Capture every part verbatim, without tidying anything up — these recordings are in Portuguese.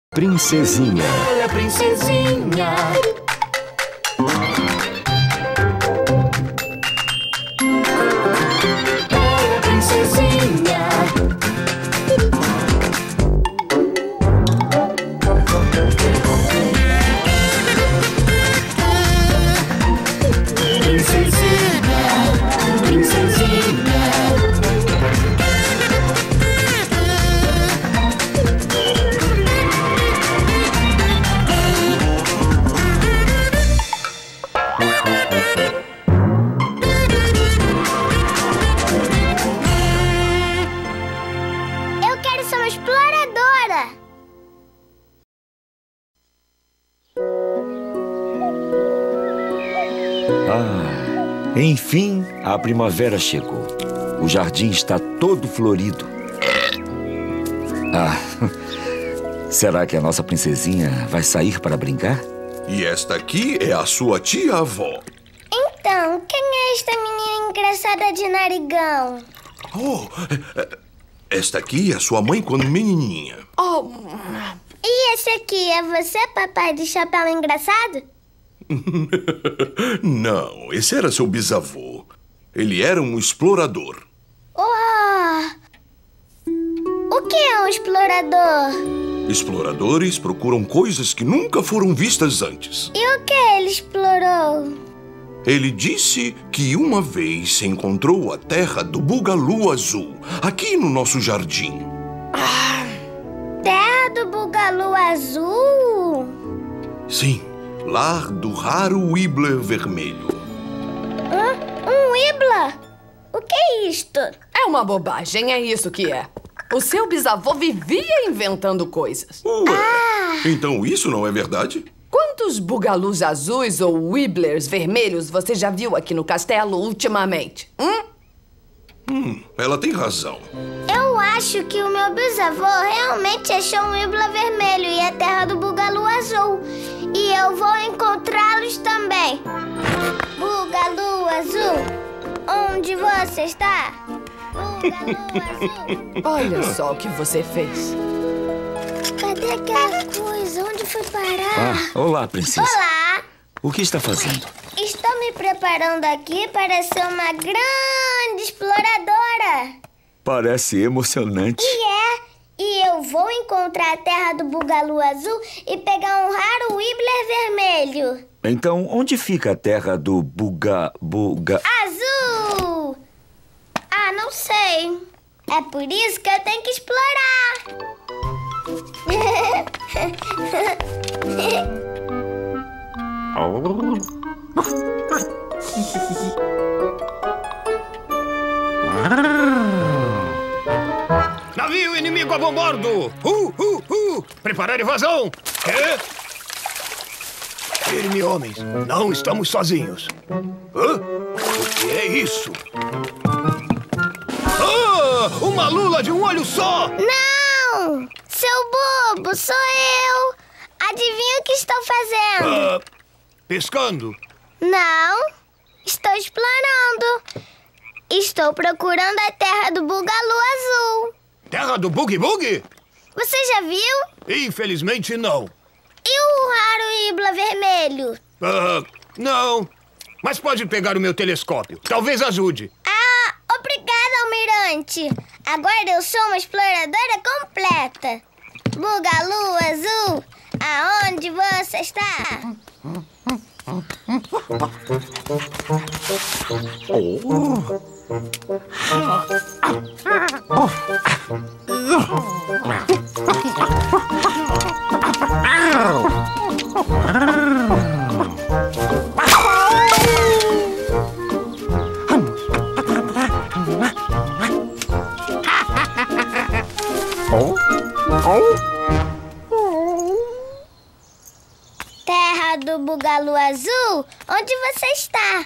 Princesinha. Ela é princesinha. Ela é princesinha. Princesinha, princesinha. Eu quero ser uma exploradora. Ah, enfim, a primavera chegou. O jardim está todo florido. Ah, será que a nossa princesinha vai sair para brincar? E esta aqui é a sua tia-avó. Então, quem é esta menina engraçada de narigão? Oh, esta aqui é a sua mãe quando menininha. Oh, E esse aqui é você, papai de chapéu engraçado? Não, esse era seu bisavô. Ele era um explorador. Oh! O que é um explorador? Exploradores procuram coisas que nunca foram vistas antes. E o que ele explorou? Ele disse que uma vez se encontrou a terra do Bugalu Azul, aqui no nosso jardim. Terra do Bugalu Azul? Sim, lar do raro Wibbler vermelho. Hã? Um Ibla? O que é isto? é uma bobagem, é isso que é. O seu bisavô vivia inventando coisas. Ué, então isso não é verdade? Quantos bugalus azuis ou wibblers vermelhos você já viu aqui no castelo ultimamente? Hum? Hum, ela tem razão. Eu acho que o meu bisavô realmente achou um Ibla vermelho e a terra do Bugalu Azul. E eu vou encontrá-los também. Bugalu Azul, onde você está? Bugalu Azul. Olha só o que você fez. Cadê aquela coisa? Onde foi parar? Ah, olá, princesa. Olá! O que está fazendo? Estou me preparando aqui para ser uma grande exploradora. Parece emocionante. E é. E eu vou encontrar a terra do Bugalu Azul e pegar um raro Wibbler vermelho. Então, onde fica a terra do Buga... Buga... Azul! Ah, não sei. É por isso que eu tenho que explorar. Navio inimigo a bordo! Uh, uh, uh! Preparar invasão! Quê? Firme, homens. Não estamos sozinhos. Hã? O que é isso? Ah! Uma lula de um olho só! Não! Seu bobo, sou eu! Adivinha o que estou fazendo? Ah, pescando? Não, estou explorando. Estou procurando a terra do Bugalu Azul. Terra do Bug Bug? Você já viu? Infelizmente, não. E o raro Ibla vermelho? Ah, não. Mas pode pegar o meu telescópio. Talvez ajude. Ah, obrigada, almirante. Agora eu sou uma exploradora completa. Bugalu Azul, aonde você está? Terra do Bugalu Azul, onde você está?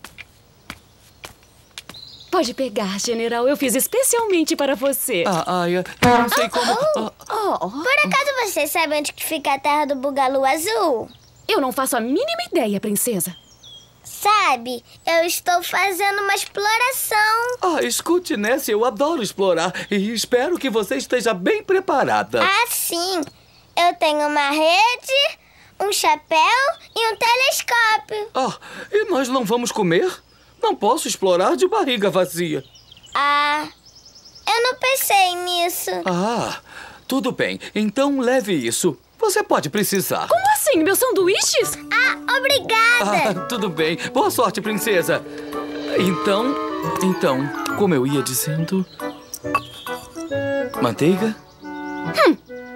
Pode pegar, general. Eu fiz especialmente para você. Ah, ai, eu não sei como... Oh, oh. Por acaso você sabe onde que fica a terra do Bugalu Azul? Eu não faço a mínima ideia, princesa. Sabe, eu estou fazendo uma exploração. Ah, escute, Nessie, eu adoro explorar e espero que você esteja bem preparada. Ah, sim. Eu tenho uma rede, um chapéu e um telescópio. Ah, e nós não vamos comer? Não posso explorar de barriga vazia. Ah, eu não pensei nisso. Ah, tudo bem. Então leve isso. Você pode precisar. Como assim, meus sanduíches? Ah, obrigada. Ah, tudo bem. Boa sorte, princesa. Então, então, como eu ia dizendo... Manteiga? Hum.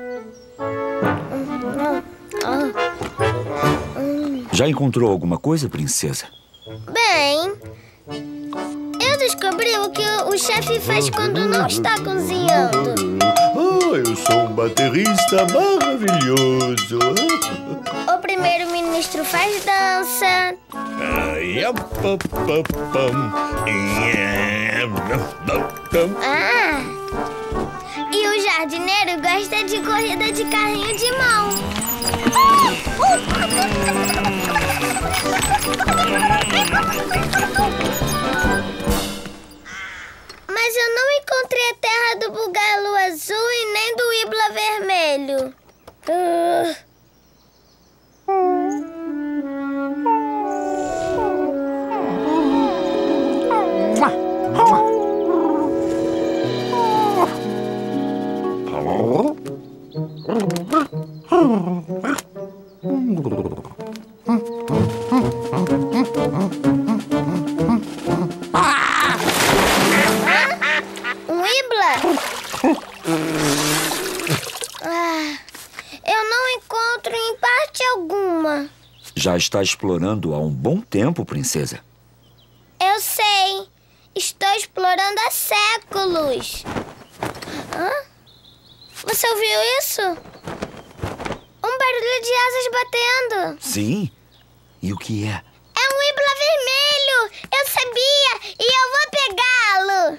Já encontrou alguma coisa, princesa? Bem, eu descobri o que o chefe faz quando não está cozinhando. Ah, eu sou um baterista maravilhoso. O primeiro-ministro faz dança. Ah! E o jardineiro gosta de corrida de carrinho de mão. Mas eu não encontrei a terra do Bugalu azul e nem do Ibla vermelho. Uh... Um Ibla? Ah, eu não encontro em parte alguma. Já está explorando há um bom tempo, princesa. Eu sei. Estou explorando há séculos. Hã? Você ouviu isso? Um barulho de asas batendo. Sim? E o que é? É um Ibla vermelho! Eu sabia! E eu vou pegá-lo!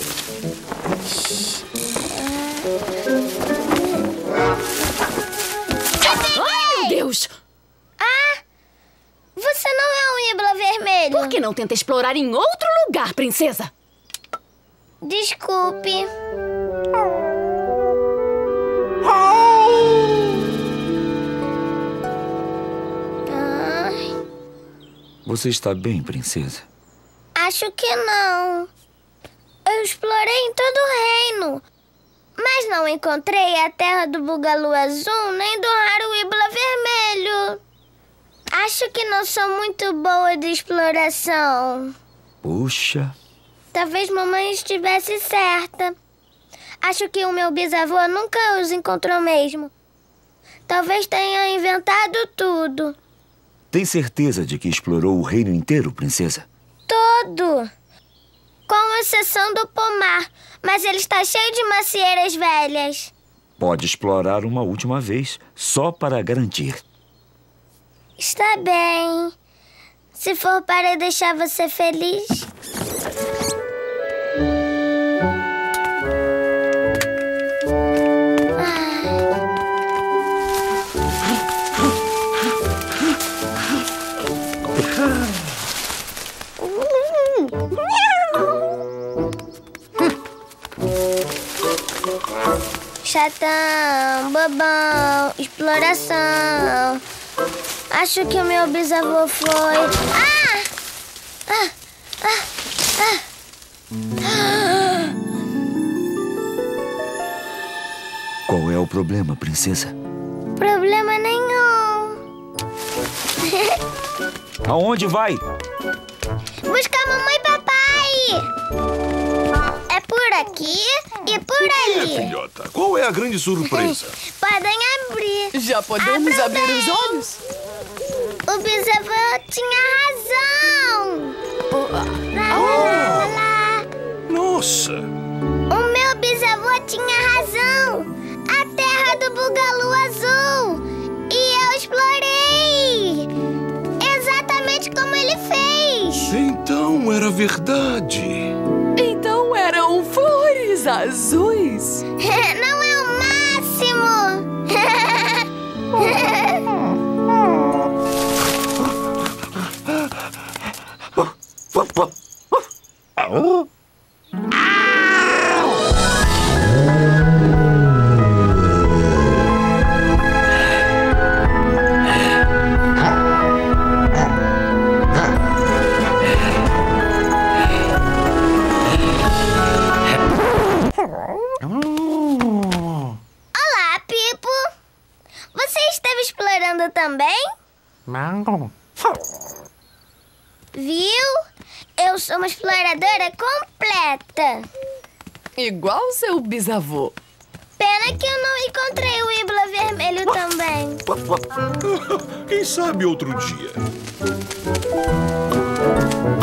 Ai, meu Deus! Ah! Você não é um Ibla vermelho. Por que não tenta explorar em outro lugar, princesa? Desculpe. Ai, Você está bem, princesa? acho que não. Eu explorei em todo o reino, mas não encontrei a terra do Bugalu azul nem do raro Ibla vermelho. Acho que não sou muito boa de exploração. Puxa, Talvez mamãe estivesse certa. Acho que o meu bisavô nunca os encontrou mesmo. Talvez tenha inventado tudo. tem certeza de que explorou o reino inteiro, princesa? Todo. Com exceção do pomar. Mas ele está cheio de macieiras velhas. Pode explorar uma última vez, só para garantir. Está bem. Se for para deixar você feliz. Chatão, bobão, exploração. Acho que o meu bisavô foi... Ah! Ah! Ah! Ah! Qual é o problema, princesa? Problema nenhum. Aonde vai? Buscar mamãe e papai. É por aqui e por É, ali. filhota, qual é a grande surpresa? Podem abrir. Já podemos Abra abrir bem. os olhos? O bisavô tinha razão. Lá, lá, lá, lá. Nossa! O meu bisavô tinha razão. A terra do Bugalu azul. E eu explorei. Exatamente como ele fez. Então era verdade. Então eram flores azuis. Não é o máximo. explorando também? Viu? Eu sou uma exploradora completa. Igual seu bisavô. Pena que eu não encontrei o Wibbler vermelho também. Quem sabe outro dia.